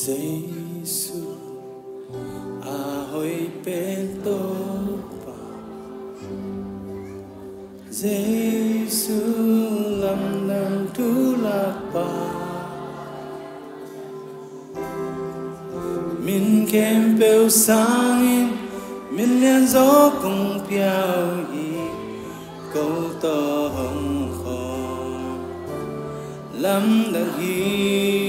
Giêsu hồi bên tôi Giêsu làm nang thu lạc ba mình kem bêu sang in mình liên gió cùng piao y câu to hồng khó lắm đang hi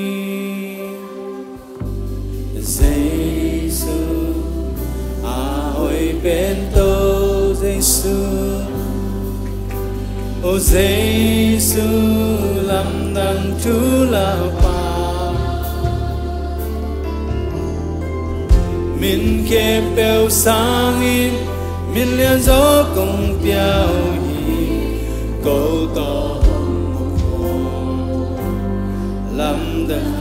Giêsu hồi bên tôi Giêsu ô Giêsu làm nang thu lạc ba mình kẹp bèo sang in mình liên gió cùng piao y câu to hồng khó lắm đang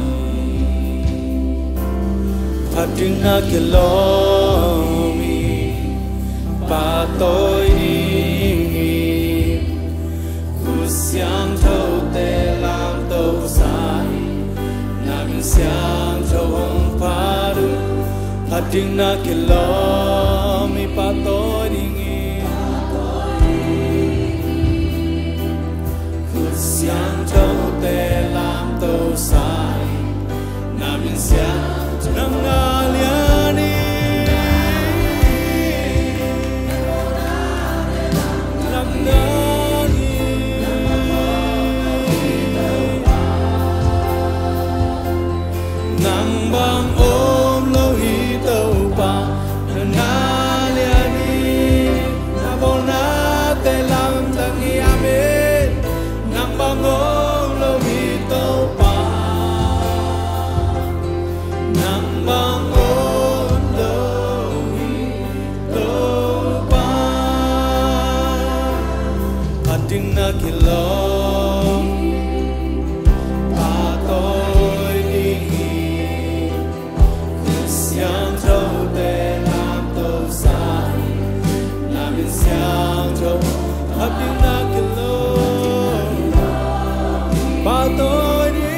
phát trưng na kia lo mi ba tôi đi khu xiang thâu tê làm tâu sai nam xiang thâu hồng phá du phát trưng na kia lo mi ba tôi đi khu xiang thâu tê làm tâu sai nam xiang nang aliani nang nani nang bang ôm lo hi tàu ba nang aliani na bona te lam tang hi ame nang bang ôm lo hi tàu ba mang ôn lâu hi lâu ba phát trưng na kia lo ba tôi đi xiang thâu tê làm tâu sai làm bên xiang thâu phát trưng na kia lo ba tôi đi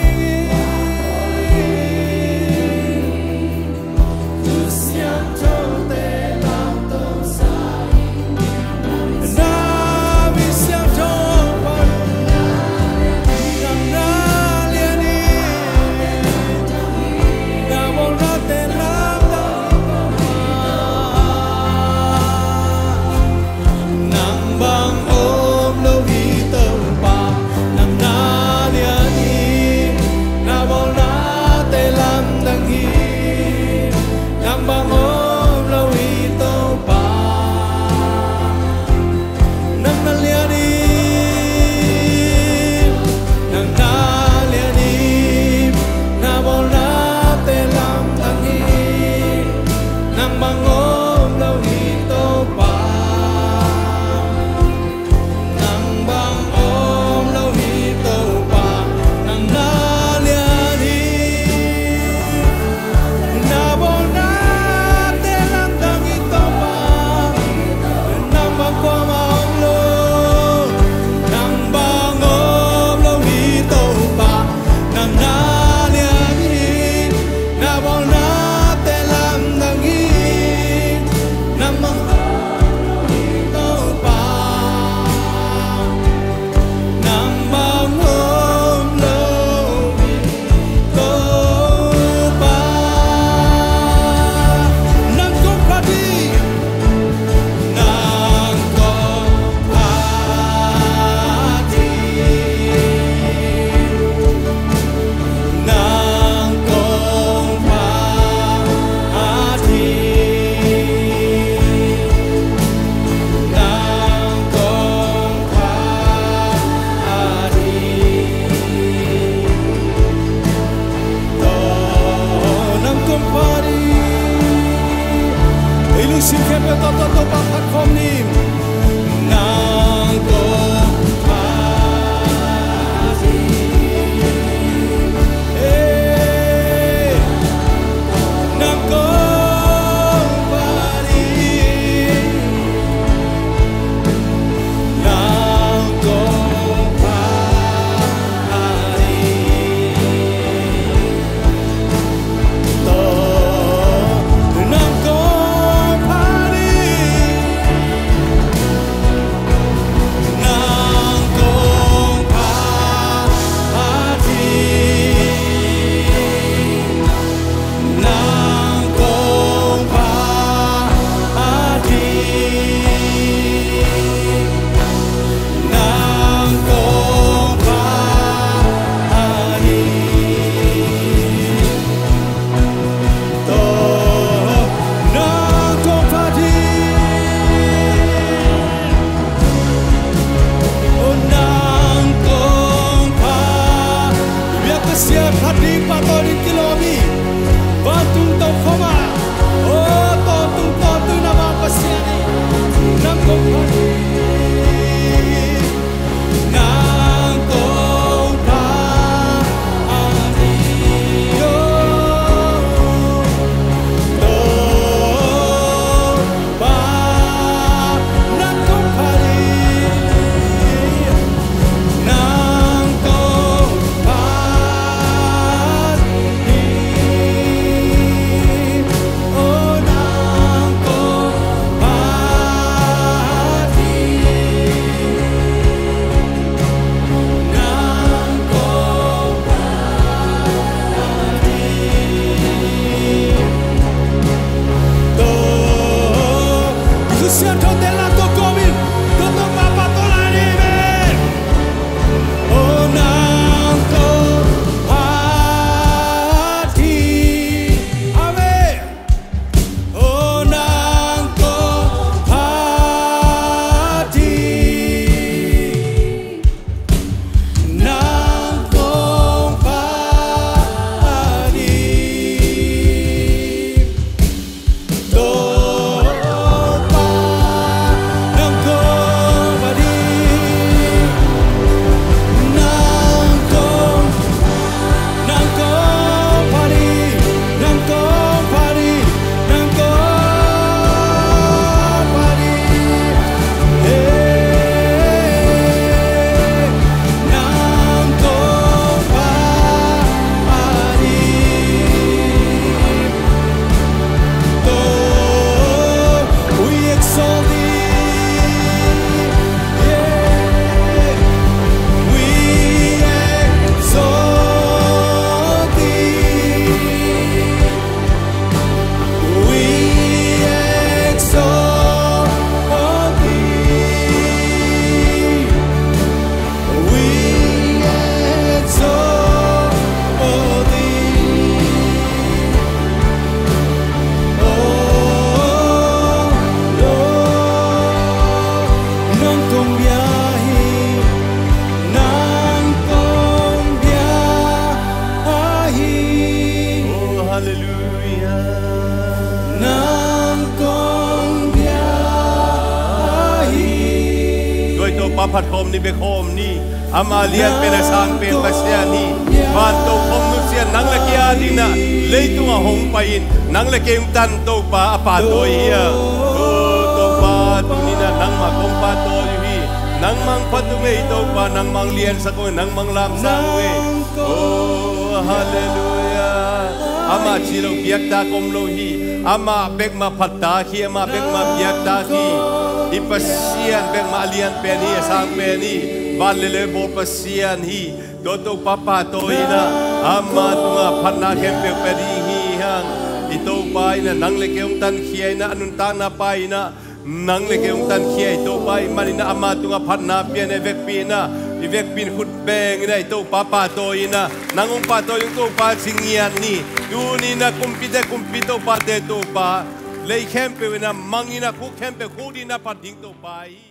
ผัดคมนี่เบคมนี่อามาเลียนเป็นสางเป็นปัสยานี่บ้านโตคมนุเสียนังละเกียดินะเลยตัวหงไปนังละเกมตันโตปาอปาโตเฮียโตปาตุนี่นะนังมาคงปาโตอยู่ฮีนังมังพัดเวโตปานังมังเลียนสักวันนังมังลามสังเวโอ้ฮาเลลูยาอามาชีโลเบียกตาคมโลฮีอามาเบกมาพัดตาฮีอามาเบกมาเบียกตาฮีอิปัสเซียนเบกมาเลียนเป็นฮีสังเป็นฮีบ้านเลโบปัสเซียนฮีโตโตปาปาโตอีนะอามาตุงาพันนาเข้มเปเปดีฮีฮังอิโตไปนะนังเลเกองตันเขียนะอนุนตานาไปนะนังเลเกองตันเขียโตไปมันนะอามาตุงาพันนาเปียนเอเวกปีนะเอเวกปีนขุดแบงนะโตปาปาโตอีนะนังองปาโตยุงโตปาสิงเงียนนี่ดูนี่นะคุมปิโตปาเตโตปาเลยเข้มเปนะมังอีนะคุเข้มเปคูดีนะปัดดิ้งโตไป